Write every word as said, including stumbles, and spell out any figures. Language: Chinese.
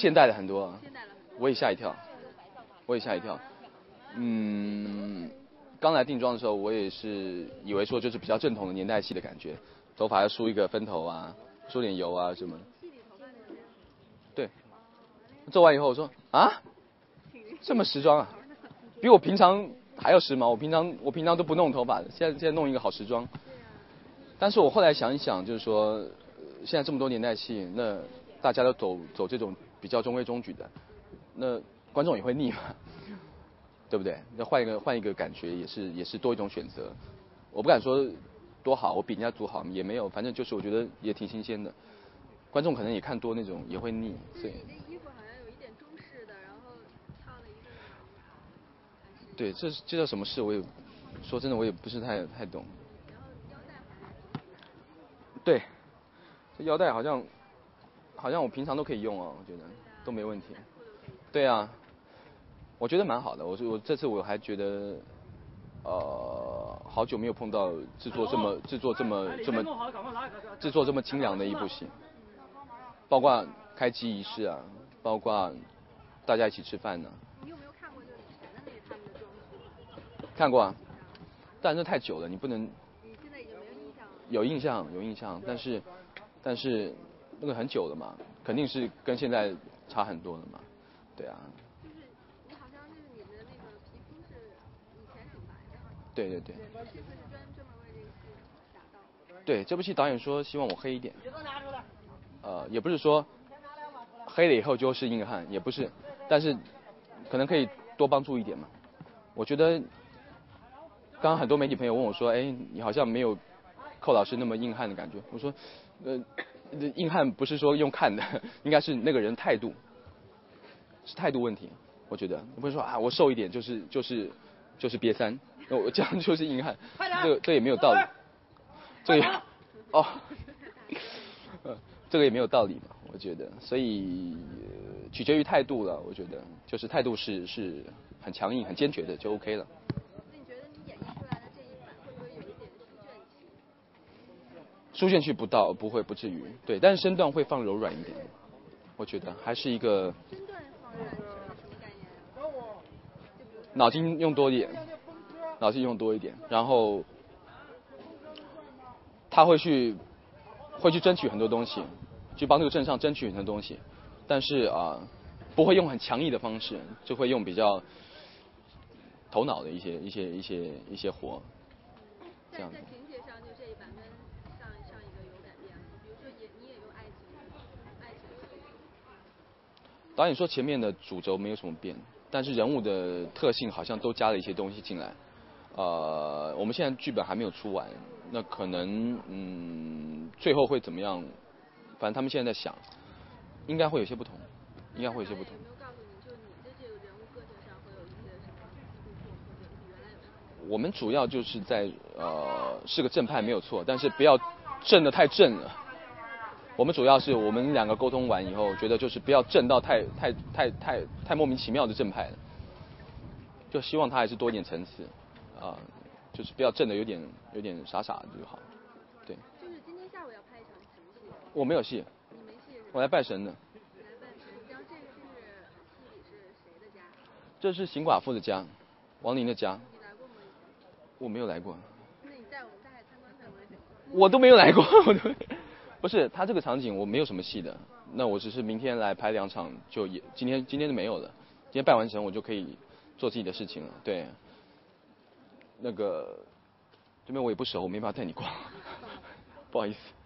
现代的很多， 现代了很多。 我也吓一跳，我也吓一跳。嗯，刚来定妆的时候，我也是以为说就是比较正统的年代戏的感觉，头发要梳一个分头啊，梳点油啊什么。对，做完以后我说啊，这么时装啊，比我平常还要时髦。我平常我平常都不弄头发的，现在现在弄一个好时装。但是我后来想一想，就是说，现在这么多年代戏，那大家都走走这种比较中规中矩的，那观众也会腻嘛，对不对？那换一个换一个感觉，也是也是多一种选择。我不敢说多好，我比人家组好也没有，反正就是我觉得也挺新鲜的。观众可能也看多那种也会腻，所以。 你这衣服好像有一点中式的，然后套了一个。 对，这这叫什么事？我也说真的，我也不是太太懂。 然后腰带好像。 对，这腰带好像好像我平常都可以用啊，我觉得都没问题。对啊，我觉得蛮好的。我我这次我还觉得，呃，好久没有碰到制作这么制作这么这么制作这么精良的一部戏，包括开机仪式啊，包括大家一起吃饭呢、啊。 你有没有看过就是以前的那他们的装束？ 看过啊，但是太久了，你不能。 你现在已经没有印象了。 有印象，有印象，但是但是那个很久了嘛，肯定是跟现在差很多了嘛，对啊。 就是你好像就是你的那个皮肤是以前挺白的。 对对对。 这次是专专门为这个戏打造的。 对，这部戏导演说希望我黑一点。呃，也不是说黑了以后就是硬汉，也不是，但是可能可以多帮助一点嘛。我觉得刚刚很多媒体朋友问我说，哎，你好像没有寇老师那么硬汉的感觉。我说，呃，硬汉不是说用看的，应该是那个人态度，是态度问题。我觉得，不是说啊，我瘦一点就是就是就是瘪三，我这样就是硬汉，这个这也没有道理。这个也哦，呃，这个也没有道理嘛，我觉得，所以、呃、取决于态度了。我觉得，就是态度是是很强硬、很坚决的，就 OK 了。 那你觉得你演绎出来的这一版会不会有一点书卷气？ 书卷气不到，不会，不至于。对，但是身段会放柔软一点，我觉得还是一个。 身段放软是什么概念啊？ 脑筋用多一点，脑筋用多一点，然后他会去会去争取很多东西，去帮这个镇上争取很多东西，但是啊、呃，不会用很强硬的方式，就会用比较头脑的一些一些一些一些活，这样子。 在情节上，就这一版跟上上一个有改变吗？比如说也你也有爱情，爱情的。 导演说前面的主轴没有什么变，但是人物的特性好像都加了一些东西进来。呃，我们现在剧本还没有出完，那可能嗯，最后会怎么样？反正他们现在在想，应该会有些不同，应该会有些不同。 有没有告诉你，就你的这个人物个性上会有一些什么突破，或者是原来有什么？ 我们主要就是在呃是个正派没有错，但是不要正的太正了。我们主要是我们两个沟通完以后，觉得就是不要正到太太太太太莫名其妙的正派了，就希望他还是多一点层次。啊、呃，就是不要正的有点有点傻傻的就好，对。 就是今天下午要拍一场什么戏？ 我没有戏。 你没戏是吧？ 我来拜神的。 来拜神，然后这个是戏里是谁的家？ 这是邢寡妇的家，王林的家。 你来过吗？以前？ 我没有来过。 那你带我们大概参观参观行吗？ 我都没有来过，我都不是他这个场景我没有什么戏的，那我只是明天来拍两场，就也今天今天就没有了，今天拜完神我就可以做自己的事情了，对。那个这边我也不熟，我没法带你逛，不好意思。